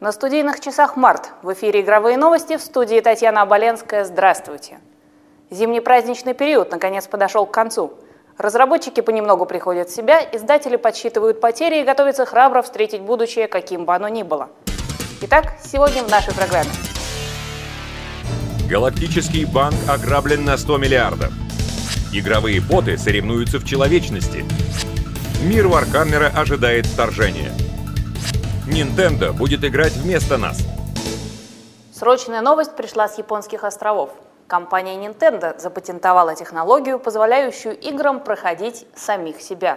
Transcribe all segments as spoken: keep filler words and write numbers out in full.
На студийных часах март. В эфире «Игровые новости», в студии Татьяна Оболенская. Здравствуйте. Зимний праздничный период наконец подошел к концу. Разработчики понемногу приходят в себя, издатели подсчитывают потери и готовятся храбро встретить будущее, каким бы оно ни было. Итак, сегодня в нашей программе. Галактический банк ограблен на сто миллиардов. Игровые боты соревнуются в человечности. Мир Вархаммера ожидает вторжения. Nintendo будет играть вместо нас. Срочная новость пришла с японских островов. Компания Nintendo запатентовала технологию, позволяющую играм проходить самих себя.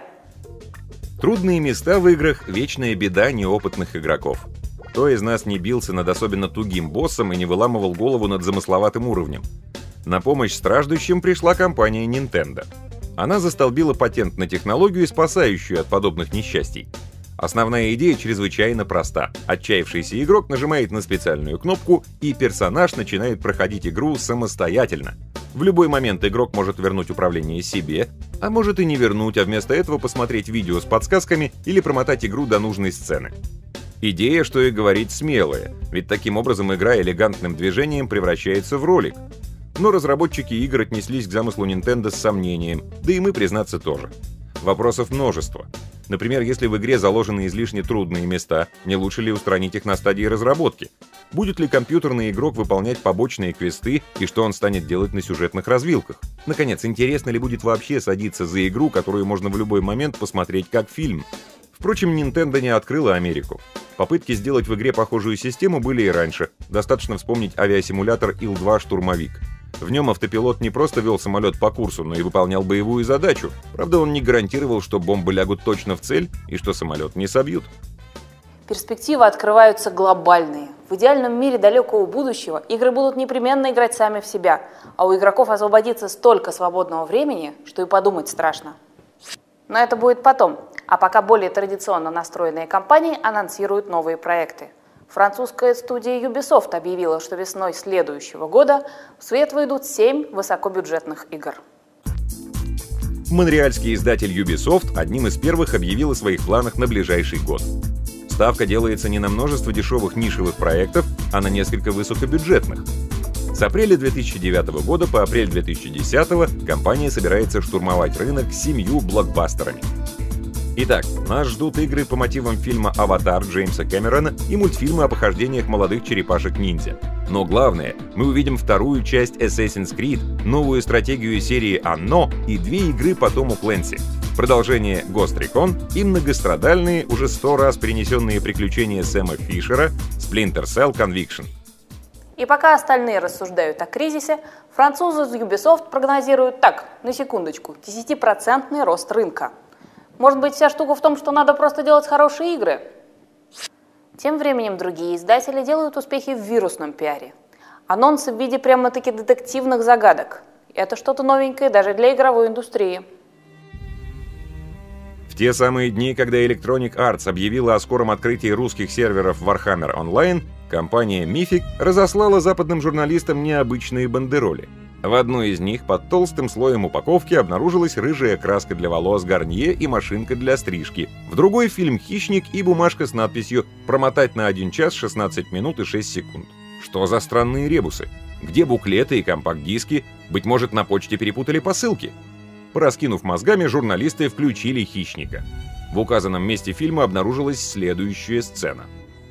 Трудные места в играх – вечная беда неопытных игроков. Кто из нас не бился над особенно тугим боссом и не выламывал голову над замысловатым уровнем? На помощь страждущим пришла компания Nintendo. Она застолбила патент на технологию, спасающую от подобных несчастий. Основная идея чрезвычайно проста. Отчаявшийся игрок нажимает на специальную кнопку, и персонаж начинает проходить игру самостоятельно. В любой момент игрок может вернуть управление себе, а может и не вернуть, а вместо этого посмотреть видео с подсказками или промотать игру до нужной сцены. Идея, что и говорить, смелая, ведь таким образом игра элегантным движением превращается в ролик. Но разработчики игр отнеслись к замыслу Nintendo с сомнением, да и мы, признаться, тоже. Вопросов множество. Например, если в игре заложены излишне трудные места, не лучше ли устранить их на стадии разработки? Будет ли компьютерный игрок выполнять побочные квесты, и что он станет делать на сюжетных развилках? Наконец, интересно ли будет вообще садиться за игру, которую можно в любой момент посмотреть как фильм? Впрочем, Nintendo не открыла Америку. Попытки сделать в игре похожую систему были и раньше. Достаточно вспомнить авиасимулятор Ил два «Штурмовик». В нем автопилот не просто вел самолет по курсу, но и выполнял боевую задачу. Правда, он не гарантировал, что бомбы лягут точно в цель и что самолет не собьют. Перспективы открываются глобальные. В идеальном мире далекого будущего игры будут непременно играть сами в себя, а у игроков освободится столько свободного времени, что и подумать страшно. Но это будет потом. А пока более традиционно настроенные компании анонсируют новые проекты. Французская студия Ubisoft объявила, что весной следующего года в свет выйдут семь высокобюджетных игр. Монреальский издатель Ubisoft одним из первых объявил о своих планах на ближайший год. Ставка делается не на множество дешевых нишевых проектов, а на несколько высокобюджетных. С апреля две тысячи девятого года по апрель две тысячи десятого компания собирается штурмовать рынок семью блокбастерами. Итак, нас ждут игры по мотивам фильма «Аватар» Джеймса Кэмерона и мультфильмы о похождениях молодых черепашек-ниндзя. Но главное, мы увидим вторую часть Assassin's Creed, новую стратегию серии «Анно» и две игры по Тому Клэнси. Продолжение Ghost Recon и многострадальные, уже сто раз перенесенные приключения Сэма Фишера Splinter Cell Conviction. И пока остальные рассуждают о кризисе, французы из Ubisoft прогнозируют так, на секундочку, десятипроцентный рост рынка. Может быть, вся штука в том, что надо просто делать хорошие игры? Тем временем другие издатели делают успехи в вирусном пиаре. Анонсы в виде прямо-таки детективных загадок. Это что-то новенькое даже для игровой индустрии. В те самые дни, когда Electronic Arts объявила о скором открытии русских серверов Warhammer Online, компания Mythic разослала западным журналистам необычные бандероли. В одной из них под толстым слоем упаковки обнаружилась рыжая краска для волос Гарнье и машинка для стрижки. В другой фильм «Хищник» и бумажка с надписью «Промотать на один час шестнадцать минут и шесть секунд». Что за странные ребусы? Где буклеты и компакт-диски? Быть может, на почте перепутали посылки? Пораскинув мозгами, журналисты включили «Хищника». В указанном месте фильма обнаружилась следующая сцена.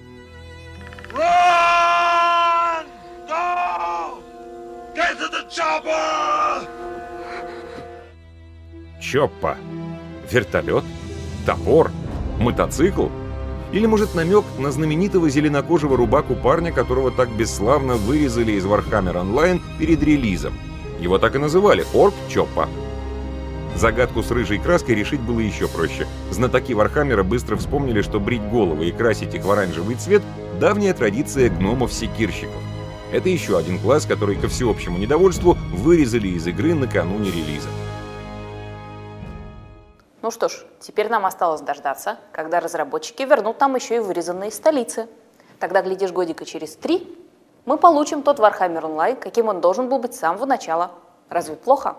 Чоппа. Вертолет? Топор? Мотоцикл? Или, может, намек на знаменитого зеленокожего рубаку парня, которого так бесславно вырезали из Warhammer Online перед релизом? Его так и называли — Орк Чоппа. Загадку с рыжей краской решить было еще проще. Знатоки Вархаммера быстро вспомнили, что брить головы и красить их в оранжевый цвет — давняя традиция гномов-секирщиков. Это еще один класс, который, ко всеобщему недовольству, вырезали из игры накануне релиза. Ну что ж, теперь нам осталось дождаться, когда разработчики вернут нам еще и вырезанные столицы. Тогда, глядишь, годика через три мы получим тот Warhammer Online, каким он должен был быть с самого начала. Разве плохо?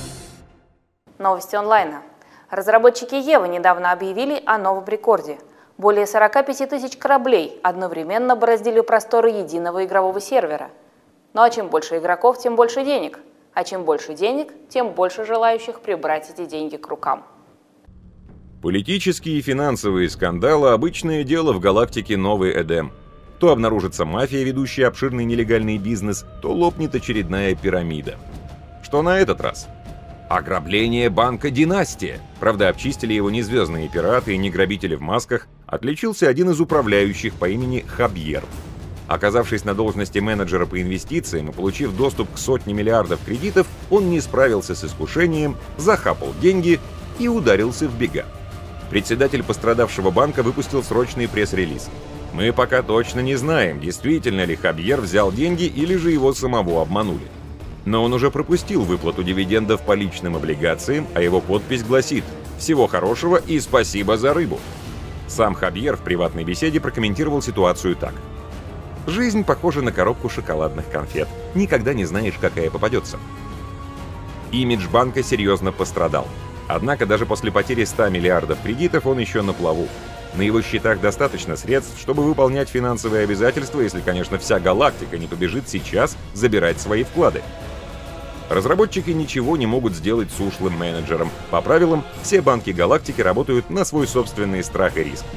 Новости онлайна. Разработчики Евы недавно объявили о новом рекорде. Более сорока пяти тысяч кораблей одновременно бороздили просторы единого игрового сервера. Ну а чем больше игроков, тем больше денег. А чем больше денег, тем больше желающих прибрать эти деньги к рукам. Политические и финансовые скандалы – обычное дело в галактике Новый Эдем. То обнаружится мафия, ведущая обширный нелегальный бизнес, то лопнет очередная пирамида. Что на этот раз? Ограбление банка «Династия». Правда, обчистили его не звездные пираты и не грабители в масках, отличился один из управляющих по имени Хабьер. Оказавшись на должности менеджера по инвестициям и получив доступ к сотне миллиардов кредитов, он не справился с искушением, захапал деньги и ударился в бега. Председатель пострадавшего банка выпустил срочный пресс-релиз. Мы пока точно не знаем, действительно ли Хабьер взял деньги или же его самого обманули. Но он уже пропустил выплату дивидендов по личным облигациям, а его подпись гласит «Всего хорошего и спасибо за рыбу». Сам Хабьер в приватной беседе прокомментировал ситуацию так. «Жизнь похожа на коробку шоколадных конфет. Никогда не знаешь, какая попадется». Имидж банка серьезно пострадал. Однако даже после потери ста миллиардов кредитов он еще на плаву. На его счетах достаточно средств, чтобы выполнять финансовые обязательства, если, конечно, вся галактика не побежит сейчас забирать свои вклады. Разработчики ничего не могут сделать с ушлым менеджером. По правилам, все банки галактики работают на свой собственный страх и риск.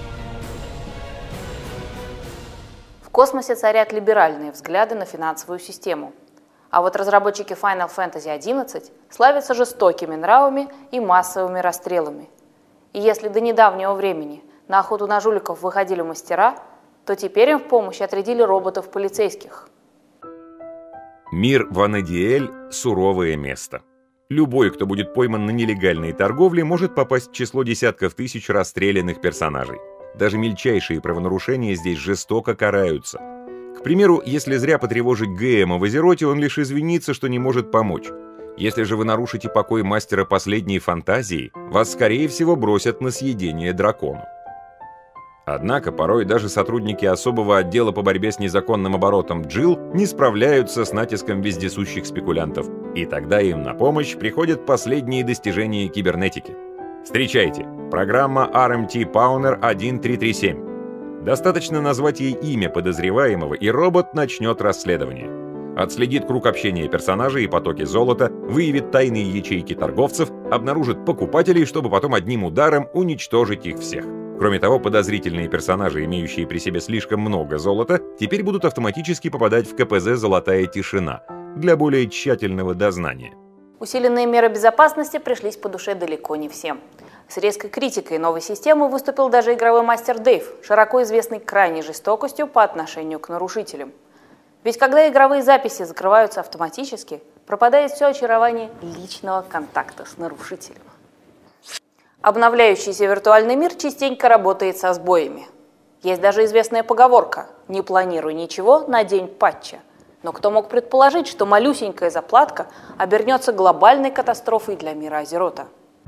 В космосе царят либеральные взгляды на финансовую систему. А вот разработчики Final Fantasy одиннадцать славятся жестокими нравами и массовыми расстрелами. И если до недавнего времени на охоту на жуликов выходили мастера, то теперь им в помощь отрядили роботов-полицейских. Мир Ванадиэль – суровое место. Любой, кто будет пойман на нелегальной торговле, может попасть в число десятков тысяч расстрелянных персонажей. Даже мельчайшие правонарушения здесь жестоко караются. К примеру, если зря потревожить Гэма в Азероте, он лишь извинится, что не может помочь. Если же вы нарушите покой мастера последней фантазии, вас, скорее всего, бросят на съедение дракону. Однако порой даже сотрудники особого отдела по борьбе с незаконным оборотом Джил не справляются с натиском вездесущих спекулянтов, и тогда им на помощь приходят последние достижения кибернетики. Встречайте, программа ар эм ти Pawner один три три семь. Достаточно назвать ей имя подозреваемого, и робот начнет расследование. Отследит круг общения персонажей и потоки золота, выявит тайные ячейки торговцев, обнаружит покупателей, чтобы потом одним ударом уничтожить их всех. Кроме того, подозрительные персонажи, имеющие при себе слишком много золота, теперь будут автоматически попадать в ка пэ зэ «Золотая тишина» для более тщательного дознания. Усиленные меры безопасности пришлись по душе далеко не всем. С резкой критикой новой системы выступил даже игровой мастер Дэйв, широко известный крайней жестокостью по отношению к нарушителям. Ведь когда игровые записи закрываются автоматически, пропадает все очарование личного контакта с нарушителем. Обновляющийся виртуальный мир частенько работает со сбоями. Есть даже известная поговорка «Не планируй ничего на день патча». Но кто мог предположить, что малюсенькая заплатка обернется глобальной катастрофой для мира Азерота?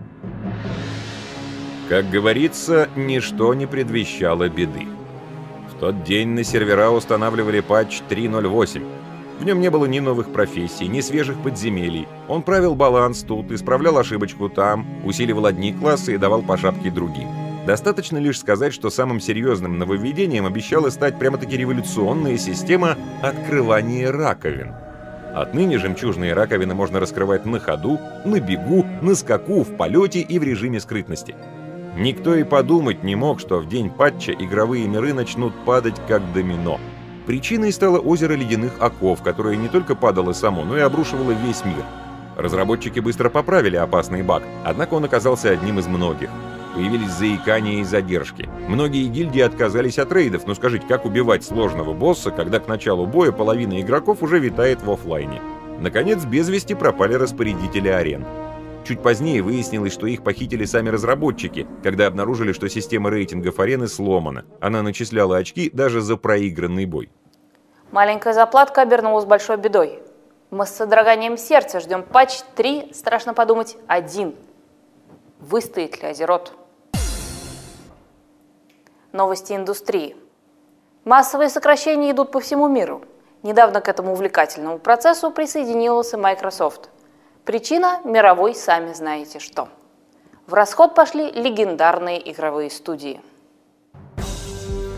Как говорится, ничто не предвещало беды. В тот день на сервера устанавливали патч три ноль восемь. В нем не было ни новых профессий, ни свежих подземелий. Он правил баланс тут, исправлял ошибочку там, усиливал одни классы и давал по шапке другим. Достаточно лишь сказать, что самым серьезным нововведением обещала стать прямо-таки революционная система открывания раковин. Отныне жемчужные раковины можно раскрывать на ходу, на бегу, на скаку, в полете и в режиме скрытности. Никто и подумать не мог, что в день патча игровые миры начнут падать как домино. Причиной стало озеро ледяных оков, которое не только падало само, но и обрушивало весь мир. Разработчики быстро поправили опасный баг, однако он оказался одним из многих. Появились заикания и задержки. Многие гильдии отказались от рейдов, но скажите, как убивать сложного босса, когда к началу боя половина игроков уже витает в офлайне? Наконец, без вести пропали распорядители арен. Чуть позднее выяснилось, что их похитили сами разработчики, когда обнаружили, что система рейтингов арены сломана. Она начисляла очки даже за проигранный бой. Маленькая заплатка обернулась большой бедой. Мы с содроганием сердца ждем патч три, страшно подумать, один. Выстоит ли Азерот? Новости индустрии. Массовые сокращения идут по всему миру. Недавно к этому увлекательному процессу присоединился Microsoft. Причина – мировой сами знаете что. В расход пошли легендарные игровые студии.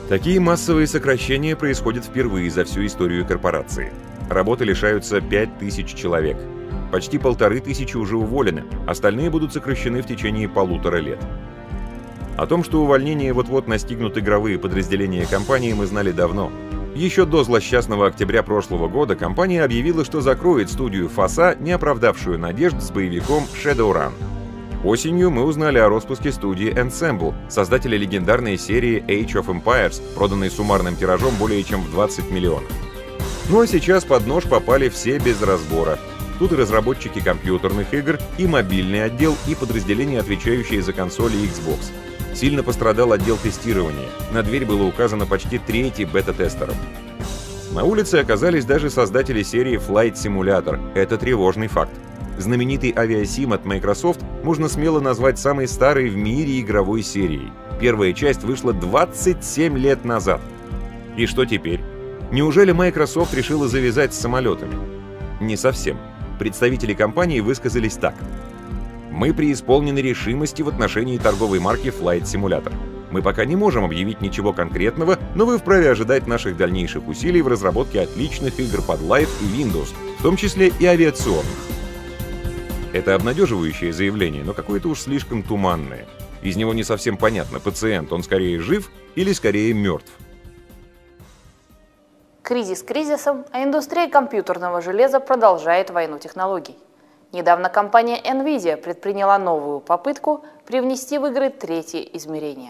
Такие массовые сокращения происходят впервые за всю историю корпорации. Работы лишаются пять тысяч человек. Почти полторы тысячи уже уволены, остальные будут сокращены в течение полутора лет. О том, что увольнения вот-вот настигнут игровые подразделения компании, мы знали давно. Еще до злосчастного октября прошлого года компания объявила, что закроет студию ФАСА, не оправдавшую надежд с боевиком Shadowrun. Осенью мы узнали о распуске студии Ensemble, создателя легендарной серии Age of Empires, проданной суммарным тиражом более чем в двадцать миллионов. Ну а сейчас под нож попали все без разбора. Тут и разработчики компьютерных игр, и мобильный отдел, и подразделения, отвечающие за консоли Xbox. Сильно пострадал отдел тестирования. На дверь было указано почти трети бета-тестеров. На улице оказались даже создатели серии Flight Simulator. Это тревожный факт. Знаменитый авиасим от Microsoft можно смело назвать самой старой в мире игровой серией. Первая часть вышла двадцать семь лет назад. И что теперь? Неужели Microsoft решила завязать с самолетами? Не совсем. Представители компании высказались так. Мы преисполнены решимости в отношении торговой марки Flight Simulator. Мы пока не можем объявить ничего конкретного, но вы вправе ожидать наших дальнейших усилий в разработке отличных игр под Live и Windows, в том числе и авиационных. Это обнадеживающее заявление, но какое-то уж слишком туманное. Из него не совсем понятно, пациент, он скорее жив или скорее мертв. Кризис кризисом, а индустрия компьютерного железа продолжает войну технологий. Недавно компания NVIDIA предприняла новую попытку привнести в игры третье измерение.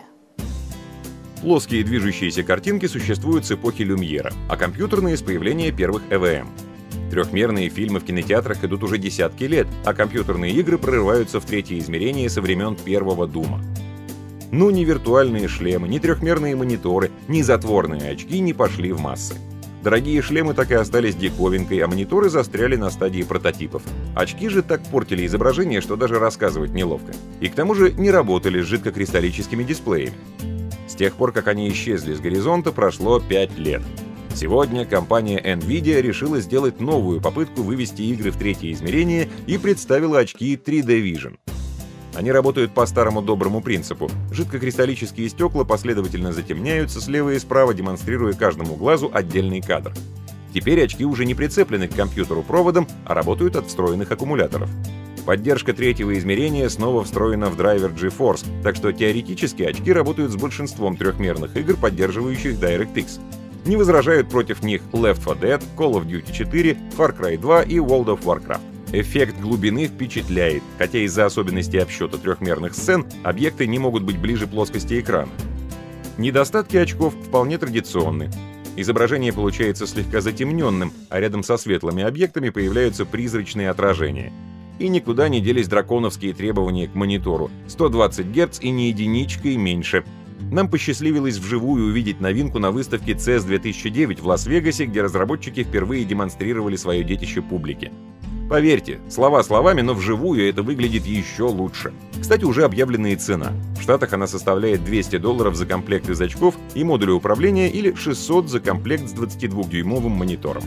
Плоские движущиеся картинки существуют с эпохи Люмьера, а компьютерные — с появления первых и ви эм. Трехмерные фильмы в кинотеатрах идут уже десятки лет, а компьютерные игры прорываются в третье измерение со времен первого Дума. Ну, ни виртуальные шлемы, ни трехмерные мониторы, ни затворные очки не пошли в массы. Дорогие шлемы так и остались диковинкой, а мониторы застряли на стадии прототипов. Очки же так портили изображение, что даже рассказывать неловко. И к тому же не работали с жидкокристаллическими дисплеями. С тех пор, как они исчезли с горизонта, прошло пять лет. Сегодня компания NVIDIA решила сделать новую попытку вывести игры в третье измерение и представила очки три дэ Vision. Они работают по старому доброму принципу. Жидкокристаллические стекла последовательно затемняются слева и справа, демонстрируя каждому глазу отдельный кадр. Теперь очки уже не прицеплены к компьютеру проводом, а работают от встроенных аккумуляторов. Поддержка третьего измерения снова встроена в драйвер GeForce, так что теоретически очки работают с большинством трехмерных игр, поддерживающих DirectX. Не возражают против них Left фор Dead, Call of Duty четыре, Far Cry два и World of Warcraft. Эффект глубины впечатляет, хотя из-за особенностей обсчета трехмерных сцен объекты не могут быть ближе плоскости экрана. Недостатки очков вполне традиционны. Изображение получается слегка затемненным, а рядом со светлыми объектами появляются призрачные отражения. И никуда не делись драконовские требования к монитору — сто двадцать герц и не единичкой меньше. Нам посчастливилось вживую увидеть новинку на выставке си и эс две тысячи девять в Лас-Вегасе, где разработчики впервые демонстрировали свое детище публике. Поверьте, слова словами, но вживую это выглядит еще лучше. Кстати, уже объявлена и цена. В Штатах она составляет двести долларов за комплект из очков и модуля управления или шестьсот за комплект с двадцатидвухдюймовым монитором.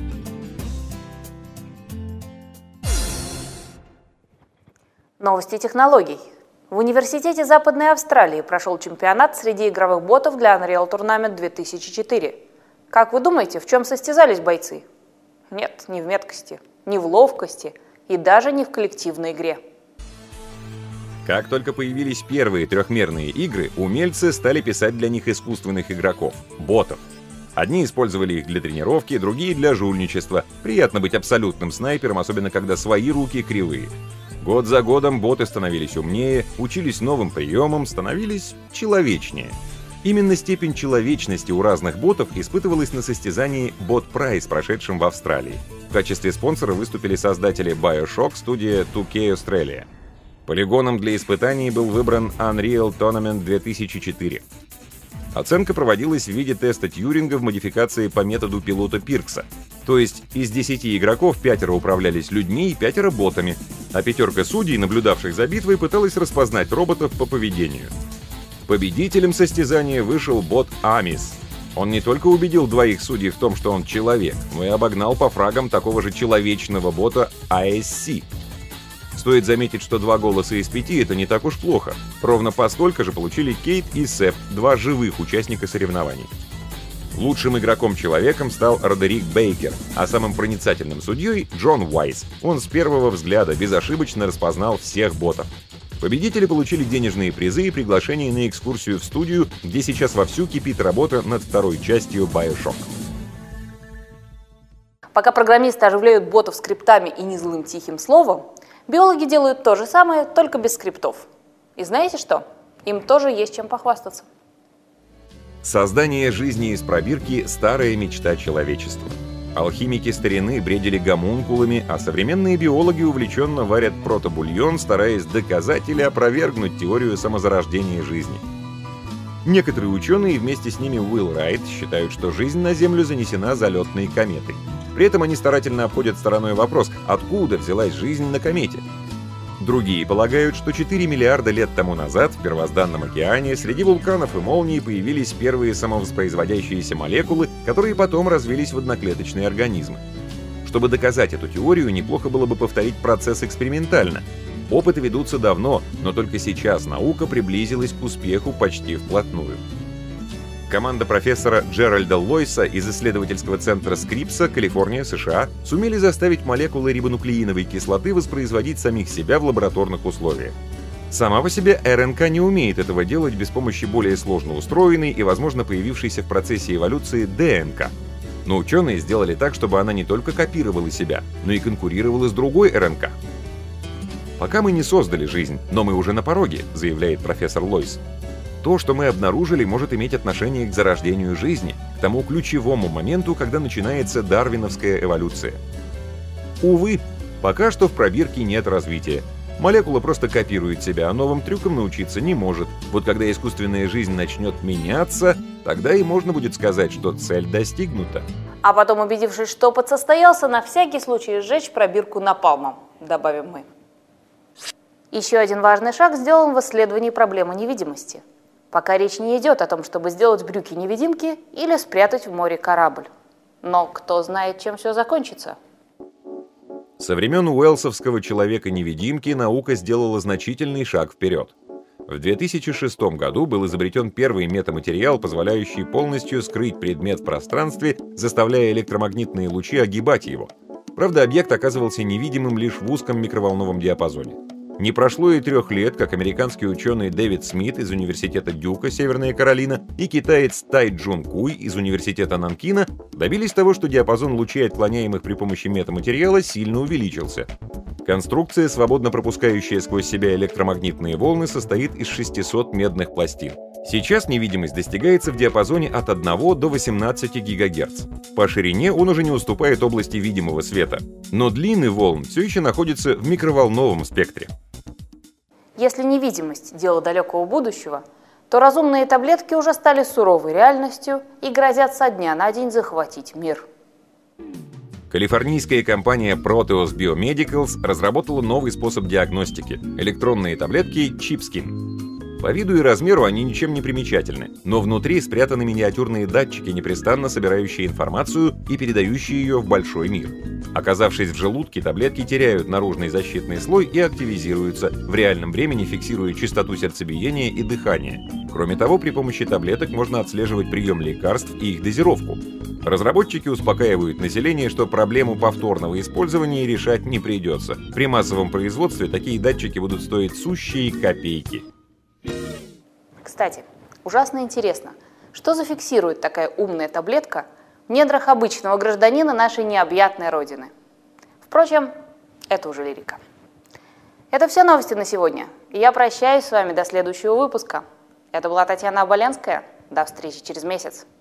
Новости технологий. В Университете Западной Австралии прошел чемпионат среди игровых ботов для Unreal Tournament две тысячи четыре. Как вы думаете, в чем состязались бойцы? Нет, не в меткости, не в ловкости и даже не в коллективной игре. Как только появились первые трехмерные игры, умельцы стали писать для них искусственных игроков — ботов. Одни использовали их для тренировки, другие — для жульничества. Приятно быть абсолютным снайпером, особенно когда свои руки кривые. Год за годом боты становились умнее, учились новым приемам, становились человечнее. Именно степень человечности у разных ботов испытывалась на состязании Bot Prize, прошедшем в Австралии. В качестве спонсора выступили создатели BioShock, студия ту кей Australia. Полигоном для испытаний был выбран Unreal Tournament две тысячи четыре. Оценка проводилась в виде теста Тьюринга в модификации по методу пилота Пиркса. То есть из десяти игроков пятеро управлялись людьми и пятеро ботами, а пятерка судей, наблюдавших за битвой, пыталась распознать роботов по поведению. Победителем состязания вышел бот Амис. Он не только убедил двоих судей в том, что он человек, но и обогнал по фрагам такого же человечного бота эй эс си. Стоит заметить, что два голоса из пяти — это не так уж плохо. Ровно по столько же получили Кейт и Сэп, два живых участника соревнований. Лучшим игроком-человеком стал Родерик Бейкер, а самым проницательным судьей — Джон Уайс. Он с первого взгляда безошибочно распознал всех ботов. Победители получили денежные призы и приглашение на экскурсию в студию, где сейчас вовсю кипит работа над второй частью BioShock. Пока программисты оживляют ботов скриптами и незлым тихим словом, биологи делают то же самое, только без скриптов. И знаете что? Им тоже есть чем похвастаться. Создание жизни из пробирки – старая мечта человечества. Алхимики старины бредили гомункулами, а современные биологи увлеченно варят протобульон, стараясь доказать или опровергнуть теорию самозарождения жизни. Некоторые ученые, вместе с ними Уилл Райт, считают, что жизнь на Землю занесена залетной кометой. При этом они старательно обходят стороной вопрос, откуда взялась жизнь на комете. Другие полагают, что четыре миллиарда лет тому назад в первозданном океане среди вулканов и молний появились первые самовоспроизводящиеся молекулы, которые потом развились в одноклеточные организмы. Чтобы доказать эту теорию, неплохо было бы повторить процесс экспериментально. Опыты ведутся давно, но только сейчас наука приблизилась к успеху почти вплотную. Команда профессора Джеральда Лойса из исследовательского центра Скрипса, Калифорния, США, сумели заставить молекулы рибонуклеиновой кислоты воспроизводить самих себя в лабораторных условиях. Сама по себе эр эн ка не умеет этого делать без помощи более сложно устроенной и, возможно, появившейся в процессе эволюции дэ эн ка. Но ученые сделали так, чтобы она не только копировала себя, но и конкурировала с другой эр эн ка. «Пока мы не создали жизнь, но мы уже на пороге», — заявляет профессор Лойс. То, что мы обнаружили, может иметь отношение к зарождению жизни, к тому ключевому моменту, когда начинается дарвиновская эволюция. Увы, пока что в пробирке нет развития. Молекула просто копирует себя, а новым трюкам научиться не может. Вот когда искусственная жизнь начнет меняться, тогда и можно будет сказать, что цель достигнута. А потом, убедившись, что опыт состоялся, на всякий случай сжечь пробирку напалмом, добавим мы. Еще один важный шаг сделан в исследовании проблемы невидимости. Пока речь не идет о том, чтобы сделать брюки-невидимки или спрятать в море корабль. Но кто знает, чем все закончится. Со времен уэллсовского «Человека-невидимки» наука сделала значительный шаг вперед. В две тысячи шестом году был изобретен первый метаматериал, позволяющий полностью скрыть предмет в пространстве, заставляя электромагнитные лучи огибать его. Правда, объект оказывался невидимым лишь в узком микроволновом диапазоне. Не прошло и трех лет, как американский ученый Дэвид Смит из университета Дюка, Северная Каролина, и китаец Тай Джун Куй из университета Нанкина добились того, что диапазон лучей, отклоняемых при помощи метаматериала, сильно увеличился. Конструкция, свободно пропускающая сквозь себя электромагнитные волны, состоит из шестисот медных пластин. Сейчас невидимость достигается в диапазоне от одного до восемнадцати гигагерц. По ширине он уже не уступает области видимого света, но длины волн все еще находятся в микроволновом спектре. Если невидимость – дело далекого будущего, то разумные таблетки уже стали суровой реальностью и грозят со дня на день захватить мир. Калифорнийская компания Proteus Biomedicals разработала новый способ диагностики – электронные таблетки Chipskin. По виду и размеру они ничем не примечательны, но внутри спрятаны миниатюрные датчики, непрестанно собирающие информацию и передающие ее в большой мир. Оказавшись в желудке, таблетки теряют наружный защитный слой и активизируются, в реальном времени фиксируя частоту сердцебиения и дыхания. Кроме того, при помощи таблеток можно отслеживать прием лекарств и их дозировку. Разработчики успокаивают население, что проблему повторного использования решать не придется. При массовом производстве такие датчики будут стоить сущие копейки. Кстати, ужасно интересно, что зафиксирует такая умная таблетка в недрах обычного гражданина нашей необъятной родины. Впрочем, это уже лирика. Это все новости на сегодня. И я прощаюсь с вами до следующего выпуска. Это была Татьяна Оболенская. До встречи через месяц.